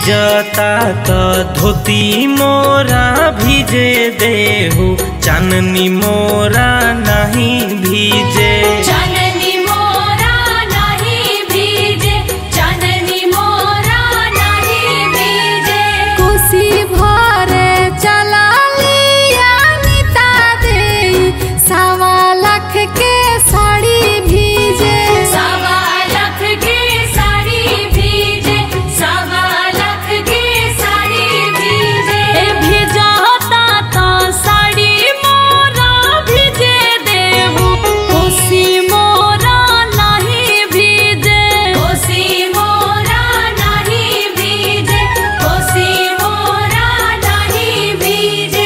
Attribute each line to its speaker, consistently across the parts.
Speaker 1: भिजता तो धोती मोरा भिजे देहु, चाननी मोरा नहीं भीजे।
Speaker 2: चाननी मोरा नहीं भीजे, चाननी मोरा नहीं भीजे।
Speaker 3: कोसी भरे चला लिया निता दे, 1.25 लाख के साड़ी भीजे।
Speaker 2: 1.25 लाख के साड़ी भीजे, 1.25 लाख के साड़ी भीजे।
Speaker 3: भिजता तो साड़ी मोरा भिजे देहु, कोसी मोरा नहीं भीजे।
Speaker 2: कोसी मोरा नहीं भीजे, कोसी मोरा नहीं भीजे।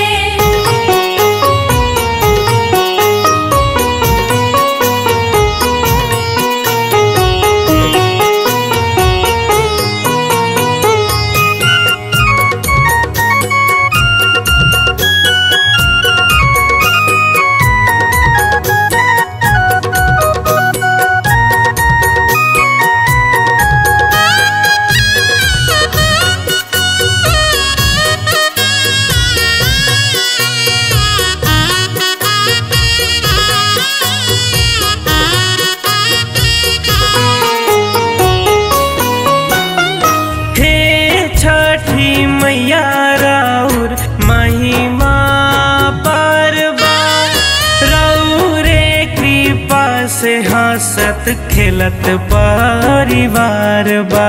Speaker 1: मैया राउर महिमा परबा, रौरे कृपा से हंसत खेलत परिवार बा।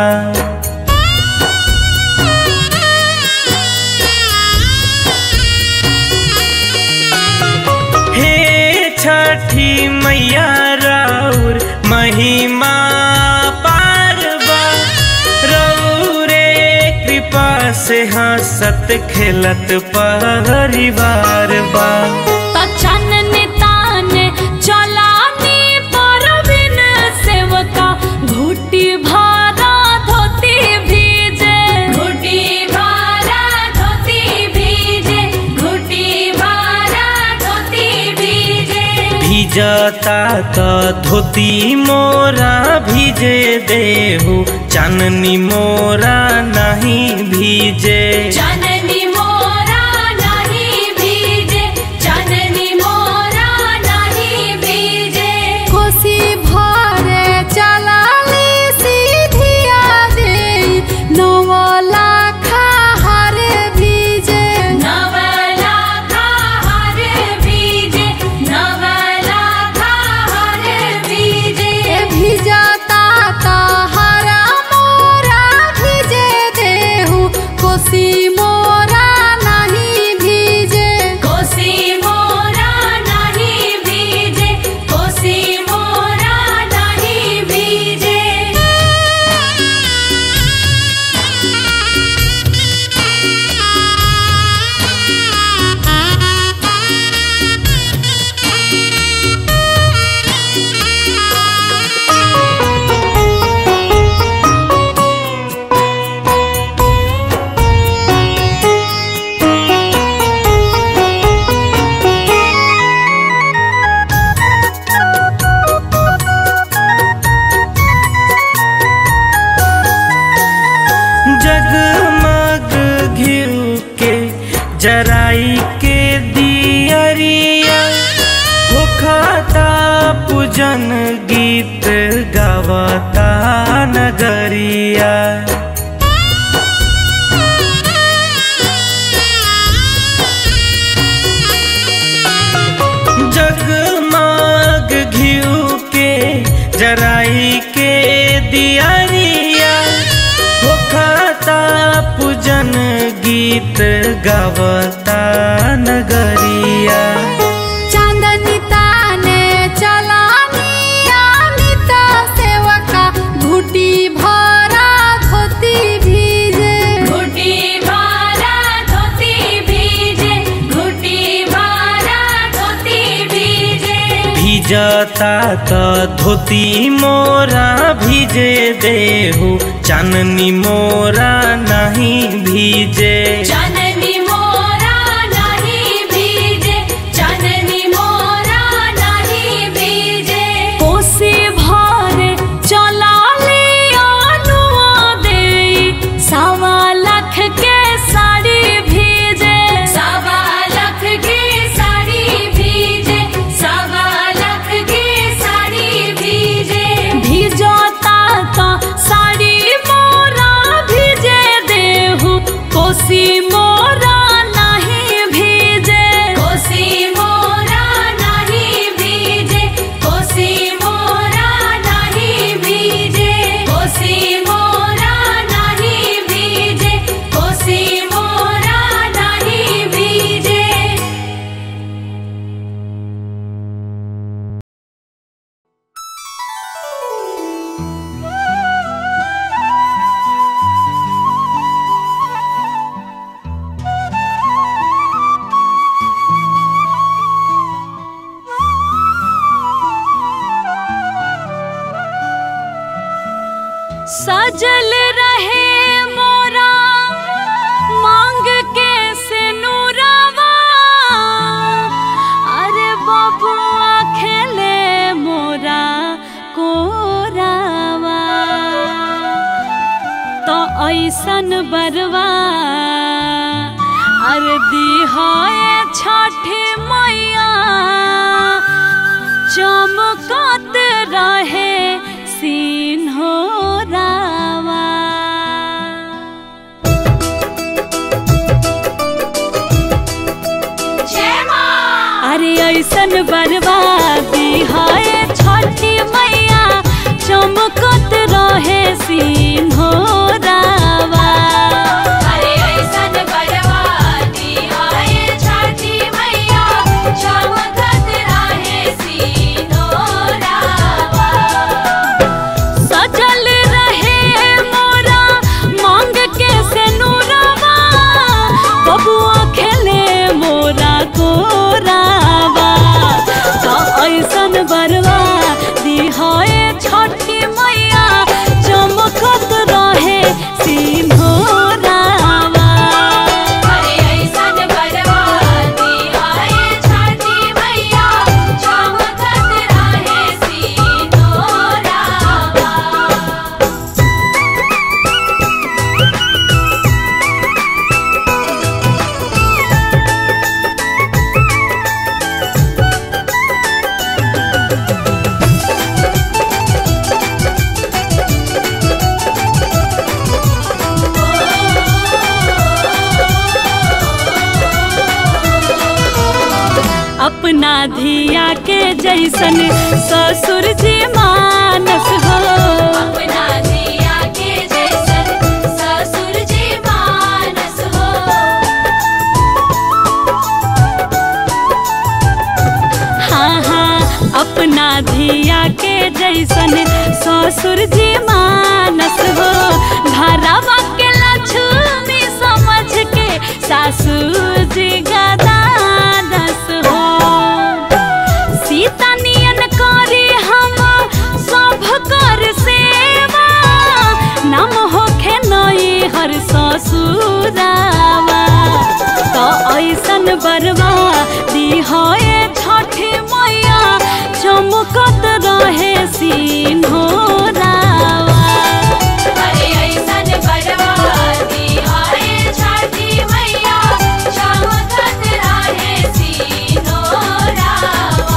Speaker 1: हे छठी मैया राउर महिमा परबा, रौरे कृपा से हंसत खेलत परिवार बा।
Speaker 3: चाननी ताने चलानी परबिन सेवका, घुटी भारा धोती भीजे।
Speaker 2: घुटी भारा धोती भीजे, घुटी भारा धोती भीजे।
Speaker 1: भिजता तो धोती मोरा भिजे देहु, चाननी मोरा नहीं भीजे।
Speaker 2: चाननी मोरा नहीं भीजे, चाननी मोरा नहीं भीजे।
Speaker 3: कोसी भरे चला ली सीधिया दे, 9 लाख हारे भीजे।
Speaker 2: 9 लाख हारे भीजे, 9 लाख हारे भीजे।
Speaker 3: भिजता तो हरा मोरा भिजे देहु, कोसी मोरा नहीं भीजे।
Speaker 2: कोसी मोरा नहीं भीजे, कोसी मोरा नहीं भीजे।
Speaker 1: जगमग घिउ के जराई के दियरिया, होखता पूजन गीत गावता नगरिया। जगमग घिउ के जराई के दियरिया, होखता पूजन गीत गावता नगरिया।
Speaker 3: चांदनी ताने चलानी अनिता सेवका, घुटी भरा धोती भीजे।
Speaker 2: घुटी भारा धोती भीजे, घुटी भारा धोती भीजे।
Speaker 1: भिजता तो धोती मोरा भिजे देहु, चाननी मोरा नहीं भीजे।
Speaker 2: चाननी मोरा नहीं भीजे, चाननी मोरा नहीं भीजे।
Speaker 3: कोसी भरे चला लिया नुआ दे, 1.25 लाख सजल रहे मोरा मांग के सिनुरवा, अरे बबुआ खेले मोरा कोरावा। तो ऐसन बरवा अरे दिहाए छठी मैया, चमकत रहे सिन्होरावा। अरे ऐसन बर्बादी है छठी मैया, चमकत रहे सिन्होरावा।
Speaker 2: अरे ऐसन बर्बादी है छठी मैया, चमकत रहे सिन्होरावा।
Speaker 3: सजल रहे मोरा मांग के सिनुरवा, बबुआ खेले मोरा कोरावा। तो ऐसन बर्बादी है छठी मैया, चमकत रहे सिन्होरावा।
Speaker 2: अरे ऐसन बर्बादी है छठी मैया, चमकत रहे सिन्होरावा।
Speaker 3: अपना धिया के जैसन ससुर जी मानस हो,
Speaker 2: अपना जिया के जैसन ससुर जी मानस हो।
Speaker 3: हाँ हाँ अपना धिया के जैसन ससुर जी मानस हो। घरवा के लक्ष्मी समझ के सासू जी गदानस हो। सीता नियन करी हम सब कर सेवा, नाम होखे नई हर ससुरावा। तो ऐसन बर्बादी है छठी मैया, चमकत रहे सिन्होरावा।
Speaker 2: अरे ऐसन बर्बादी है छठी मैया, चमकत रहे सिन्होरावा।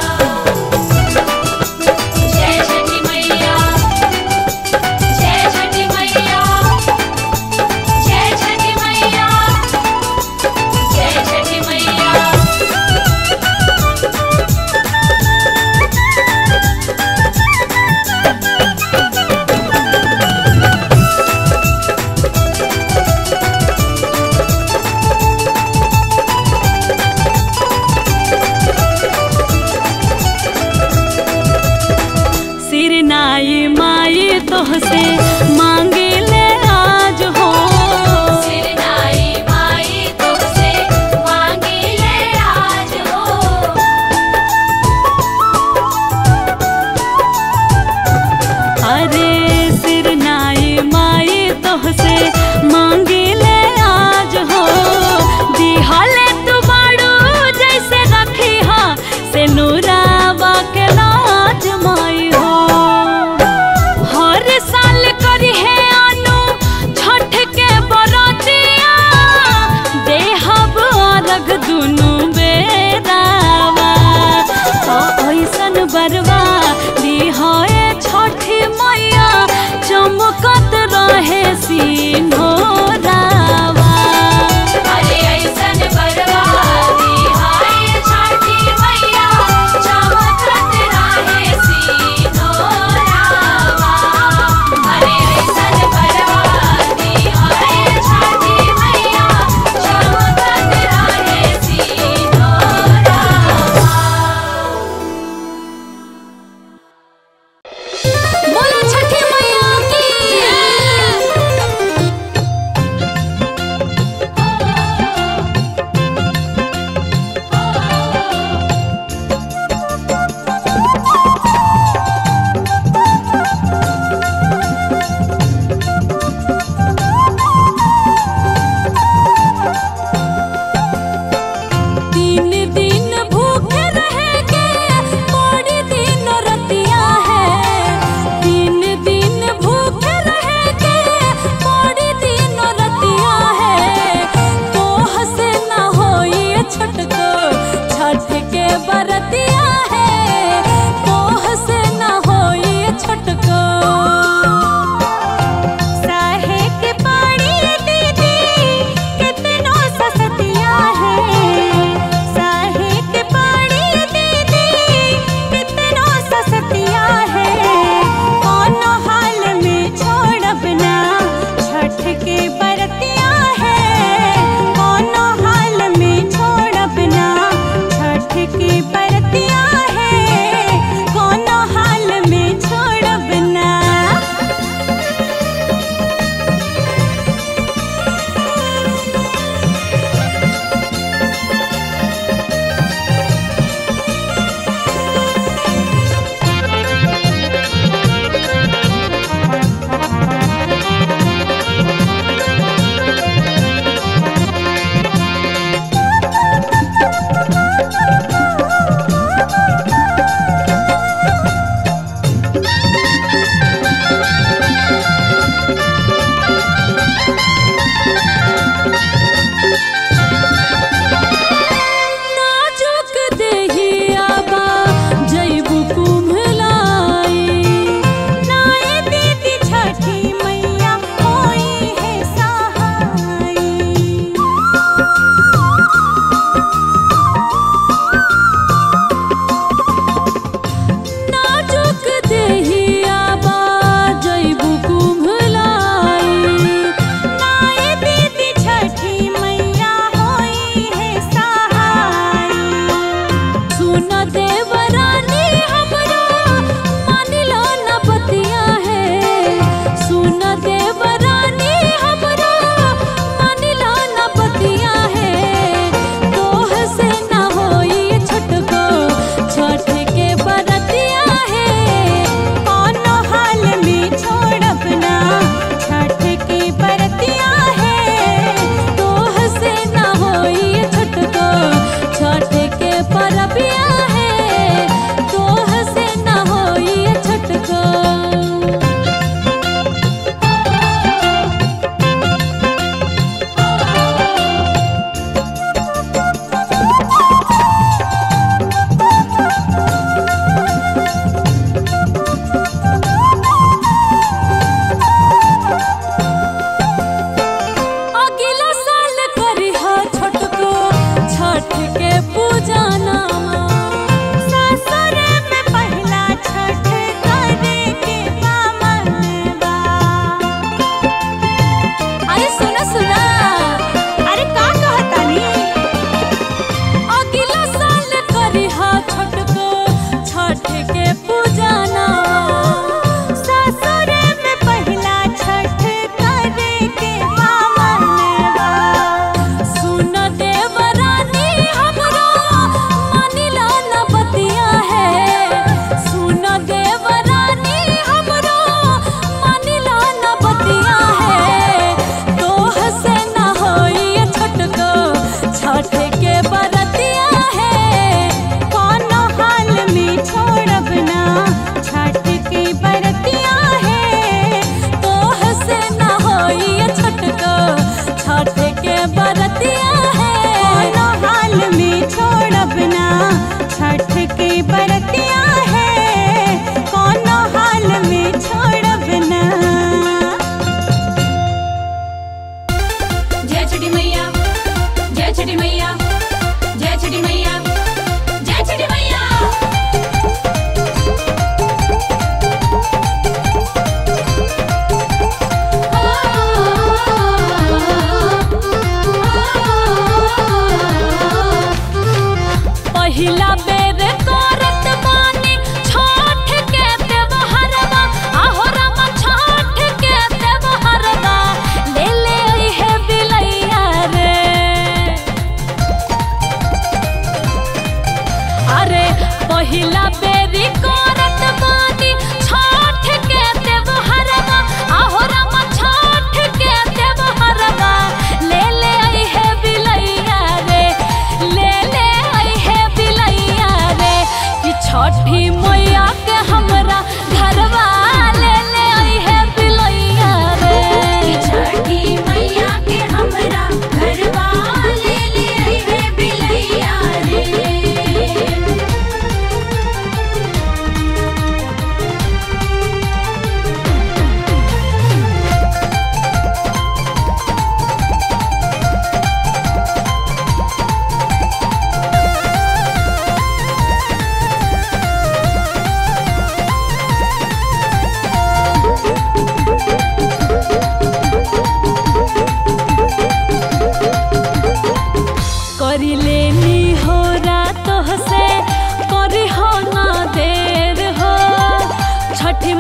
Speaker 2: जय छठी मैया, जय छठी मैया, जय छठी मैया, जय छठी मैया।
Speaker 3: सिरनाई माई तोहसे मांगे ले आज हो,
Speaker 2: सिरनाई माई तुमसे मांगी ले आज हो।
Speaker 3: अरे सिरनाई माई तोहसे मांगे ले आज हो। दिहाले तू बाड़ू जैसे रखी हा से नूरावा के लाज माई हो। हर साल कर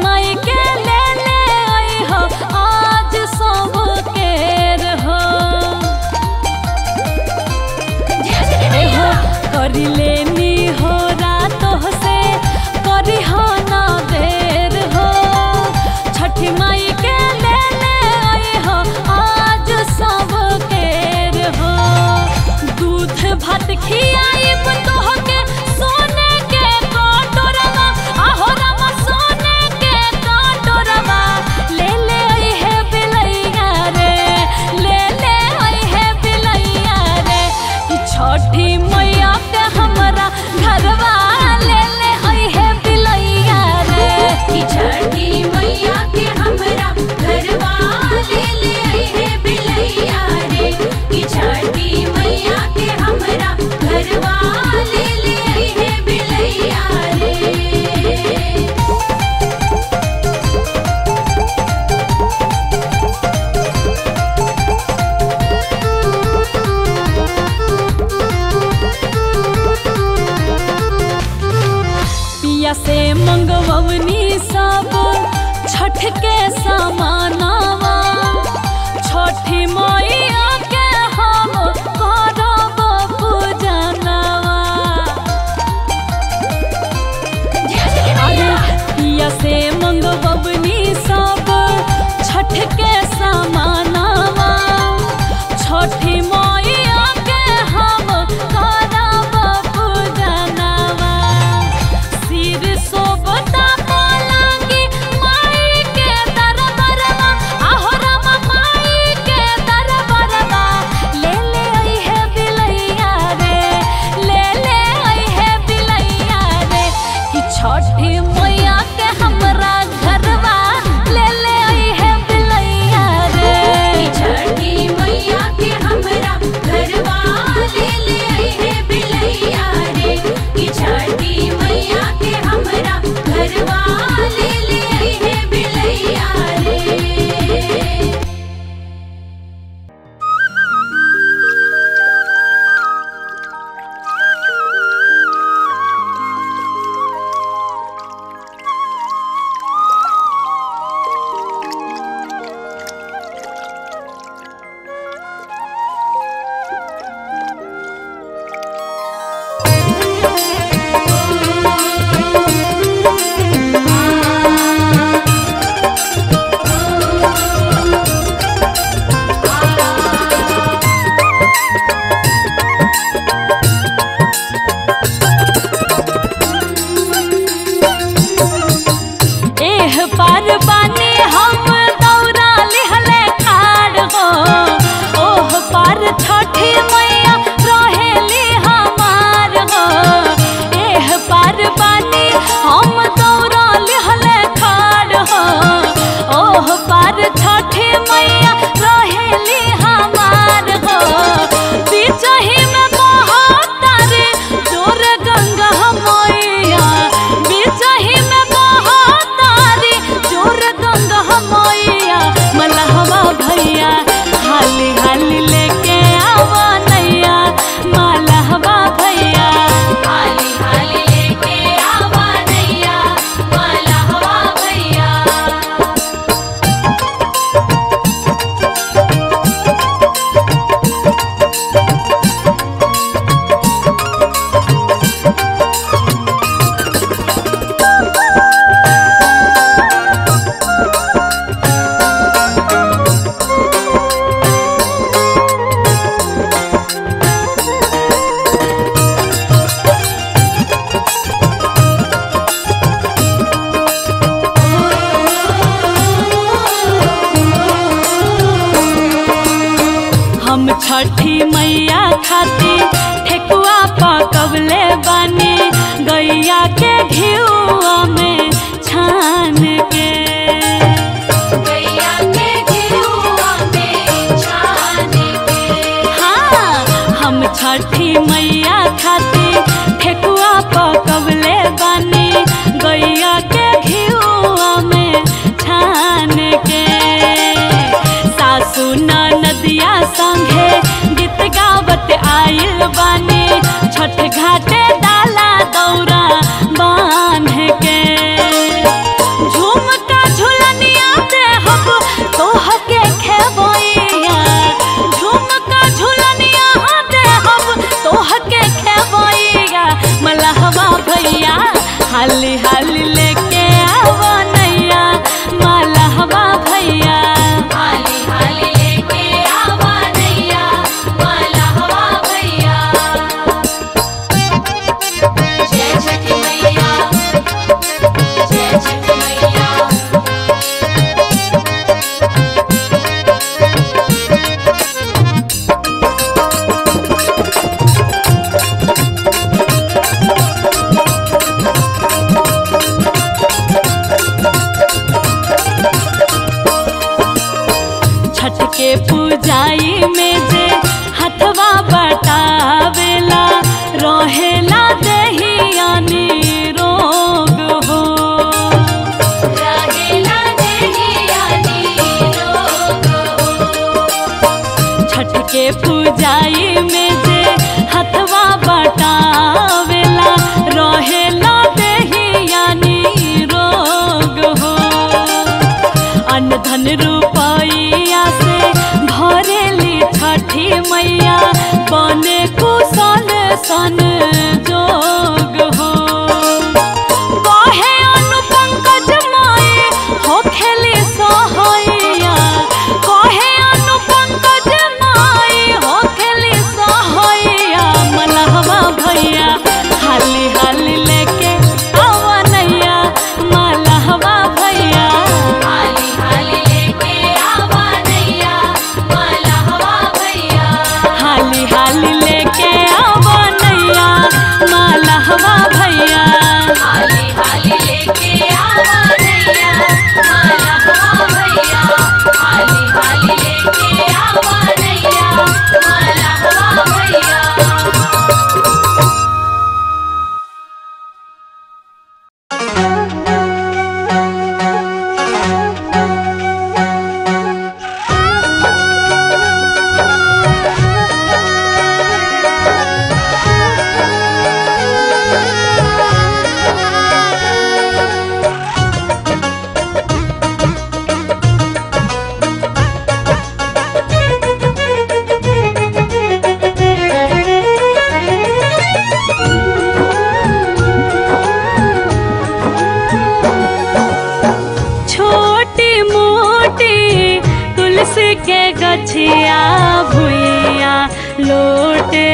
Speaker 3: माई के ले ले आई हो आज सब के रहो हो करी लेनी हो रातों से करी हो ना देर हो छठी माई के ले ले आई हो आज सब के रहो दूध भात खियाई तोहके सोने के कटोरवा आहो रामा सोने के कटोरवा ले ले आई है बिलैया रे ले ले आई है बिलैया रे कि छठी मैया के हमरा घरवा ले ले आई है बिलैया रे
Speaker 2: कि छठी मैया के हमरा घरवा ले ले आई है बिलैया रे कि छठी मैया के हमरा घरवा ले ले आई है बिलैया रे
Speaker 3: पिया से मंगवनी सब छठ के समानावा छठी मैया के हम करब पूजनवा अरे पिया से मंगवनी सब छठ के समानावा छठी मैया के हम करब पूजनवा सिर सोबता पलंगी माई के दरबारवा आहो रामा माई के दरबारवा ले ले आई है बिलैया रे ले ले आई है बिलैया रे कि छठी मैया के हमरा घरवा ले ले आई है बिलैया रे
Speaker 2: कि छठी मैया के हमरा घरवा ले ले आई है बिलैया रे कि छठी मैया के हमरा घरवा ले ले आई है बिलैया रे
Speaker 3: एह पार बानी हम दौरा लिहले ठाड़ हो ओह पार छठी मैया रहेली हमार हो एह पार बानी हम दौरा लिहले ठाड़ हो ओह पार छठी मैया रहेली हमार हो बिचही में बहतारे जोर गंगा मैया बिचही में बहतारी जोर गंगा मैया मलहवा भैया हाली हाली लेके आवा नैया मलहवा भैया
Speaker 2: हाली हाली लेके आवा नैया मलहवा भैया
Speaker 3: हम छठी मैया खातिर ठेकुआ पकवले बानी गैया के घिउआ में छान के
Speaker 2: गैया के घिउआ में छान के
Speaker 3: हाँ हम छठी मैया खातिर ठेकुआ पकवले बानी गैया के घिउआ में छान के सासू नदिया संगे गीत गावत आइल बानी छठ घाटे डाला दौरा बांध के झूम पूजाई में जे हथवा बटावेला रहेला देहिया निरोग हो।
Speaker 2: रहेला देहिया निरोग हो।
Speaker 3: छठ के पूजाई में जे हथवा बटावेला रहेला देहिया निरोग हो। अन्न धन रुपैया से भरेली छठी मैया बने कुशल सन जोग हो। कहे अनु पंकज माई हो खेली सहैया, कहे अनु पंकज माई हो खेली सहैया। मलहवा भैया हाली हाली लेके आवा नैया, मलहवा भैया
Speaker 2: हाली हाली लेके आवा नैया, मलहवा भैया
Speaker 3: हाली हाली लेके आवा नैया, मलहवा भैया
Speaker 2: हाली हाली लेके आवा नैया, मलहवा भैया हाली हाली लेके आवा नैया, मलहवा भैया।
Speaker 3: छोटी मोटी तुलसी के गछिया भुइया लोटे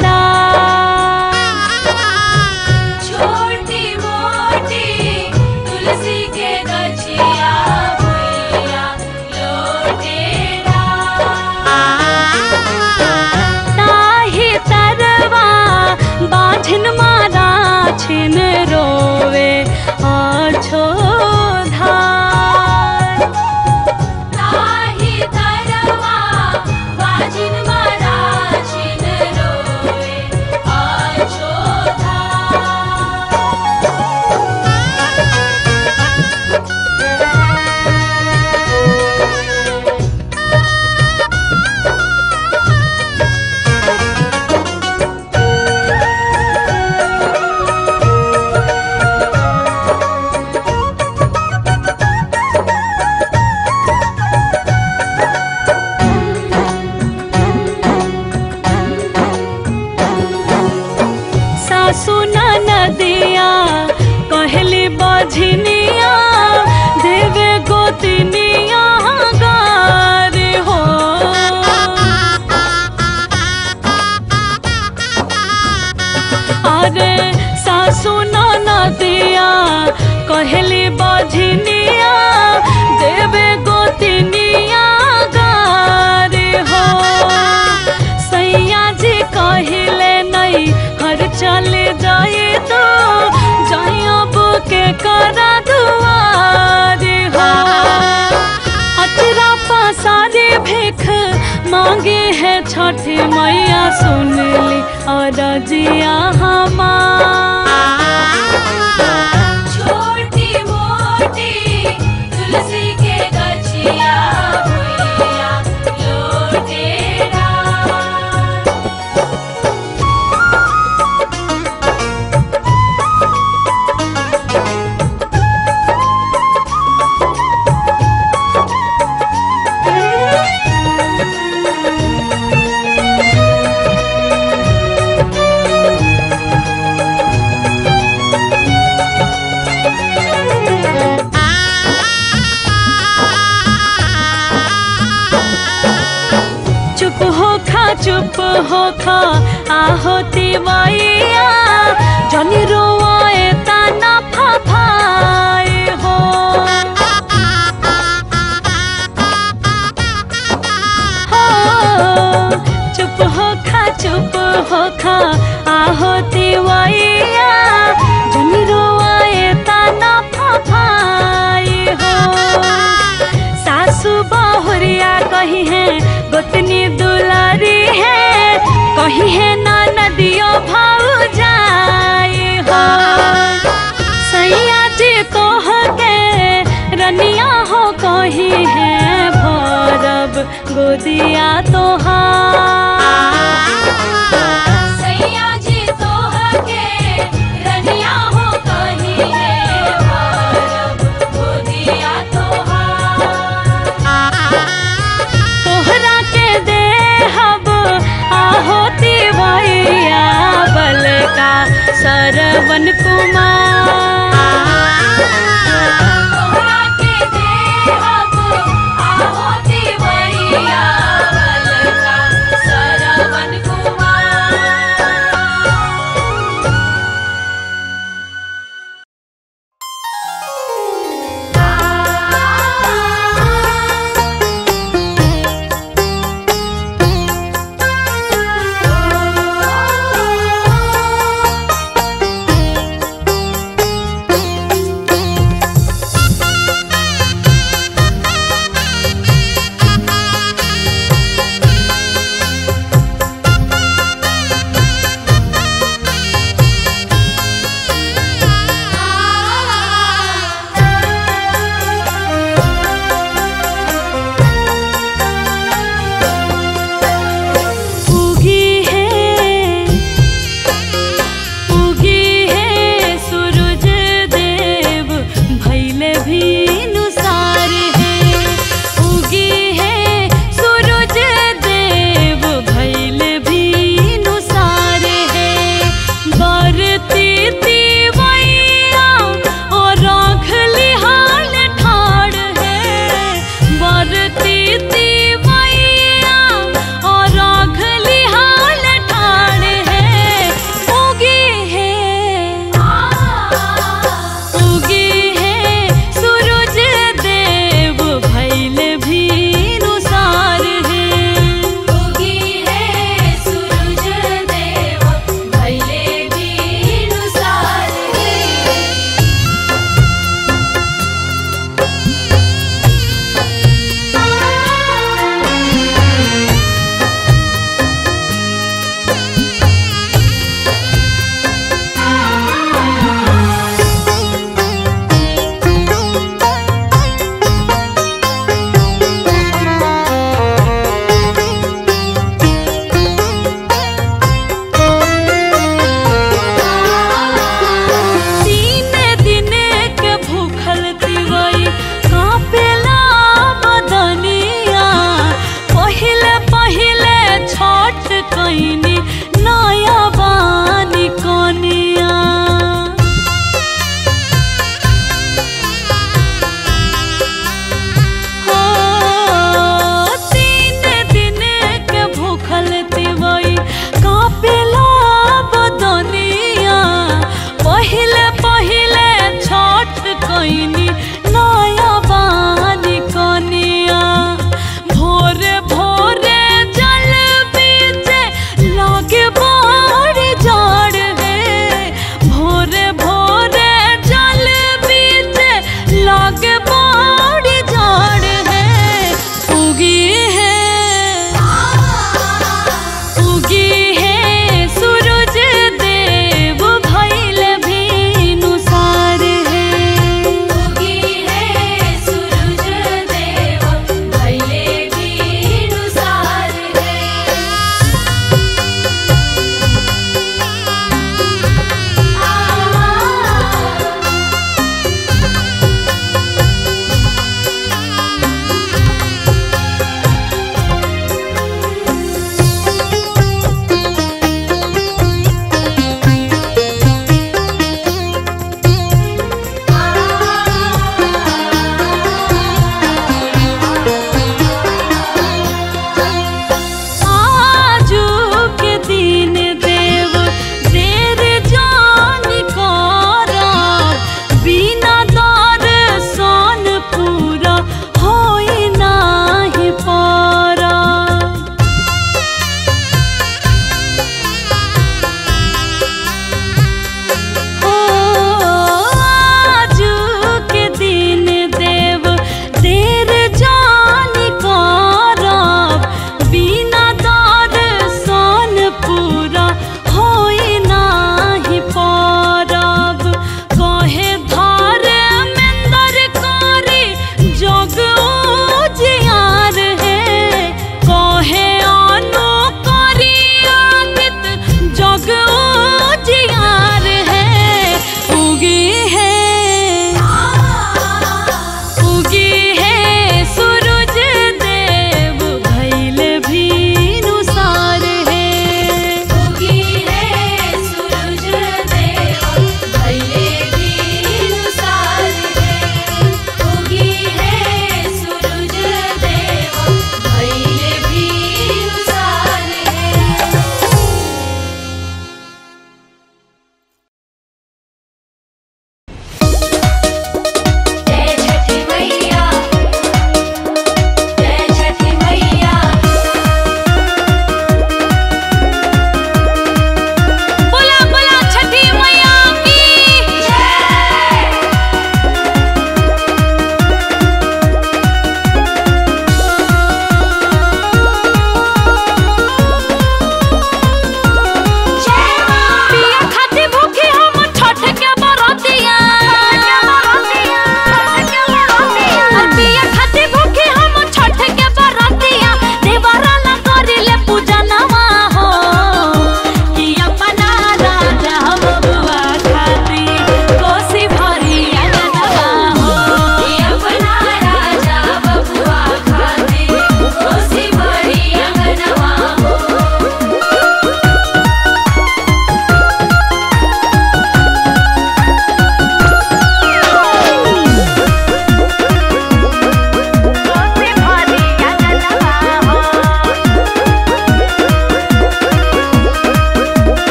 Speaker 2: छोटी मोटी तुलसी के गछिया भुइया लोटेरा।
Speaker 3: ताही तरवा बाझिन मारा छिन रोवे आछो धार।
Speaker 2: ताही तरवा बाजिन मारा छिन रोवे आछो धार।
Speaker 3: सासु नदिया कहली बझनिया देवे गोतिनिया गार हो। अरे सासु नदिया कहली बझनिया देवे गोतिनिया गार हो। सैया जी कहले नहीं हर चले जाए तो जायब के करा दुआर हो। अचरा पसारे भिख मांगे है छठी मैया सुन ली अरजिया हमार।
Speaker 2: छोटी मोटी तुलसी के गछिया भुइया लोटेरा।
Speaker 3: चुप हो खा आहोती मैया जनी रोए तना फफाए हो। चुप हो खा आहोती मैया जनी रोए तना फफाए हो। सासू बहुरिया कही है गोदिया तोहार।
Speaker 2: सैया जी तोहके रनिया हो कहिए भरब गोदिया तोहार।
Speaker 3: तोहरा के देहब आहोती भैया बलका सरवन कुमार।
Speaker 2: तोहरा के देहब आहोती भैया बलका सरवन कुमार।
Speaker 3: जोग उजियार है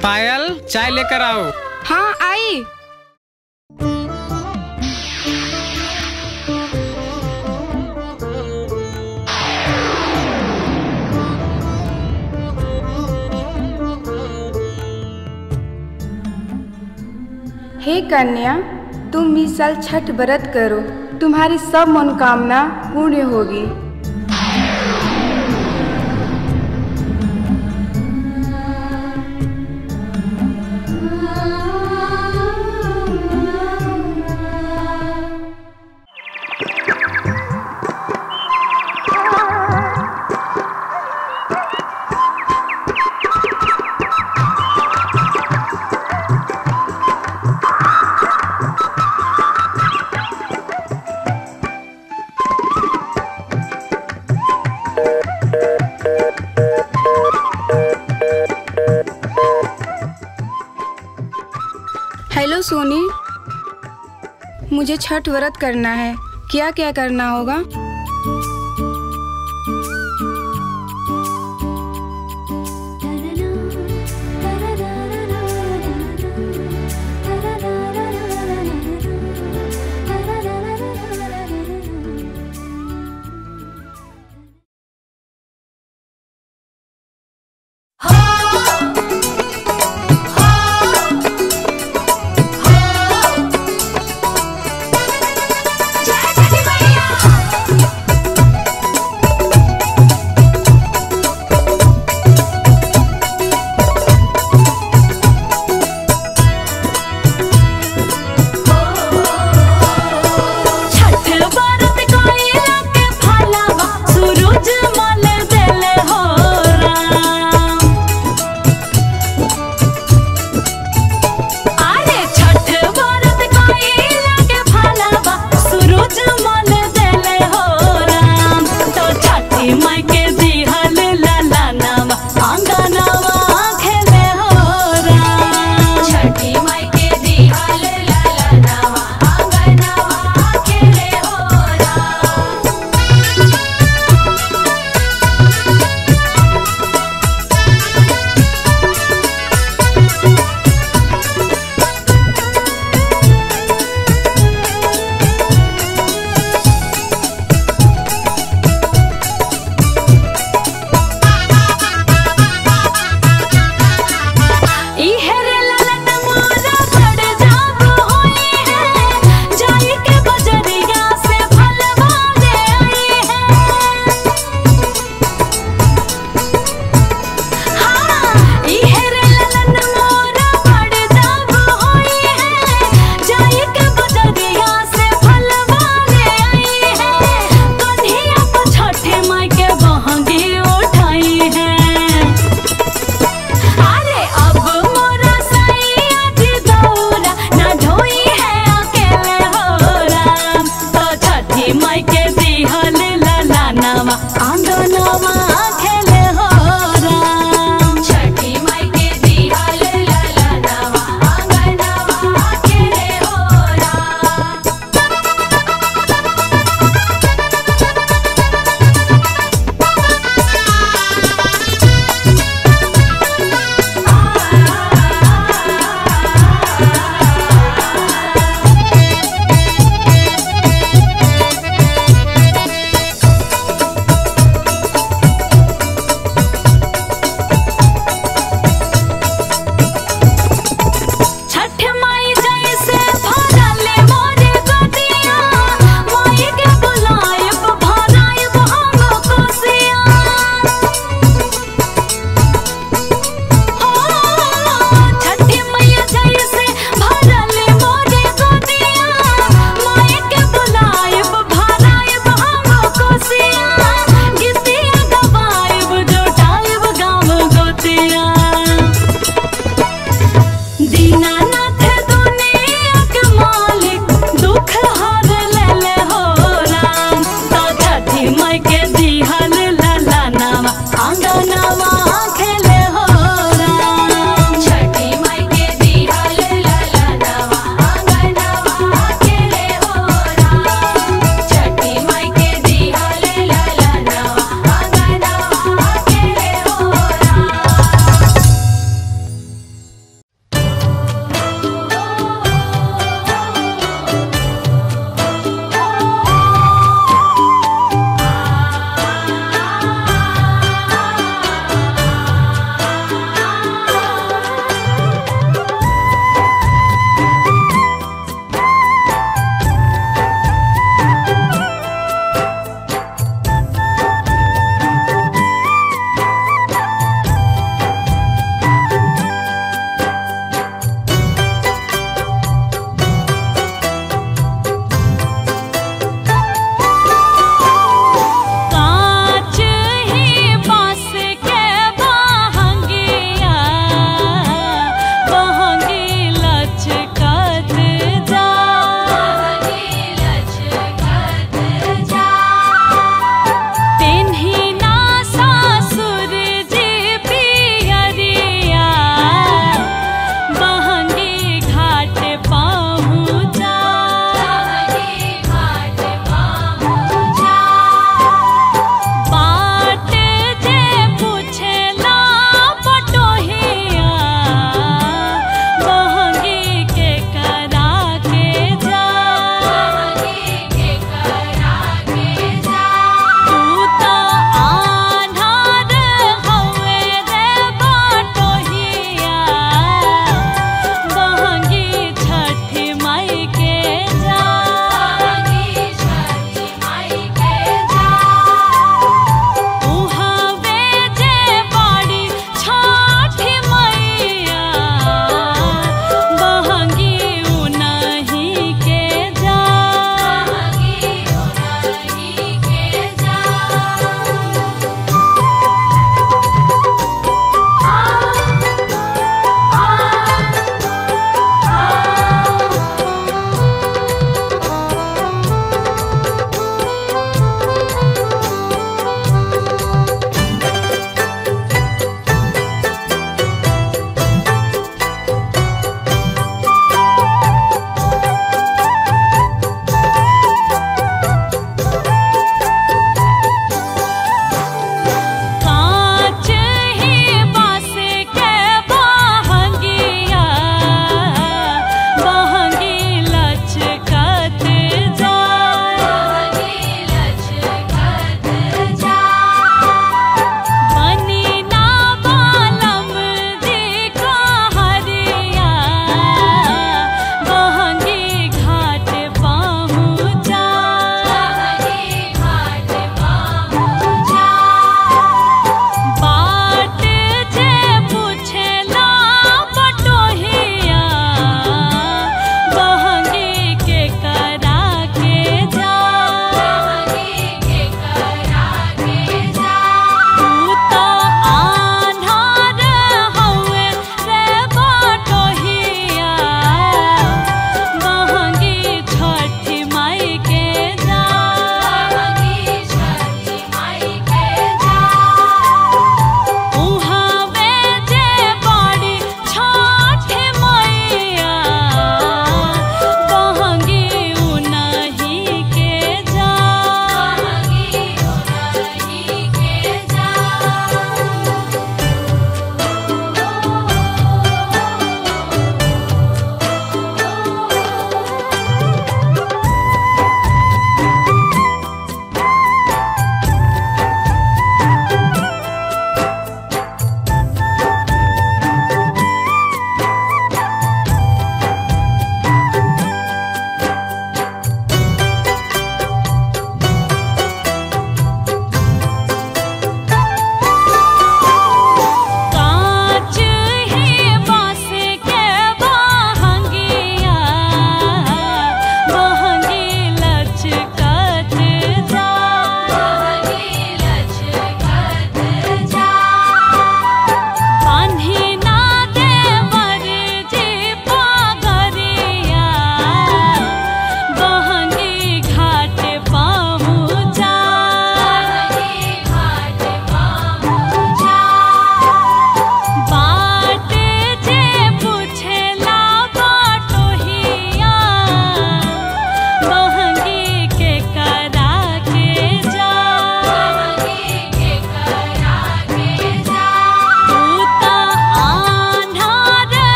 Speaker 4: पायल चाय लेकर आओ।
Speaker 5: हाँ आई।
Speaker 6: हे कन्या, तुम इस साल छठ व्रत करो, तुम्हारी सब मनोकामना पूर्ण होगी। हेलो सोनी, मुझे छठ व्रत करना है, क्या क्या करना होगा?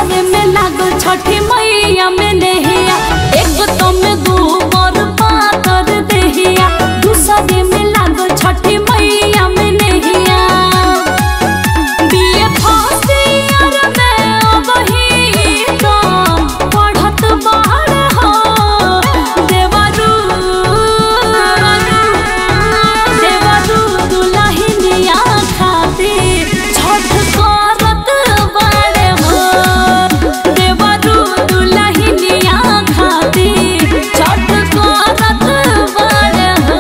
Speaker 3: दूसरे में लागो छठी मैया में नहिया एक तो में दू बर पातर देहिया दूसरे में लागो छठी मैया में नहिया बीए फर्स्ट ईयर में अबही तो पढ़त बाहर हो देवरू दुल्हनिया खातिर छठ करत बाड़े हो देवरू दुल्हनिया खातिर छठ करत बाड़े हो।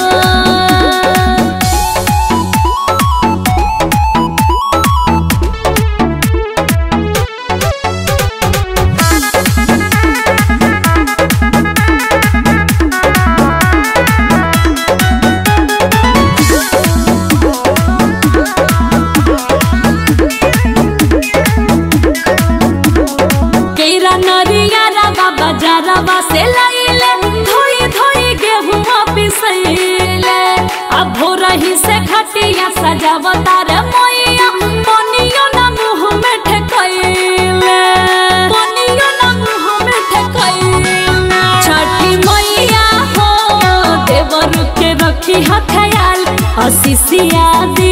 Speaker 3: केरा नरिया रवा बाजारवा से लैले धोई धोई गेहुआ पिसैले अब भोरही से खटिया सजावता रे मैया पनियो ना मुँह में ठेकैले पनियो ना मुँह में ठेकैले छठी मैया हो देवर के रखी ह ख्याल असीसिया दी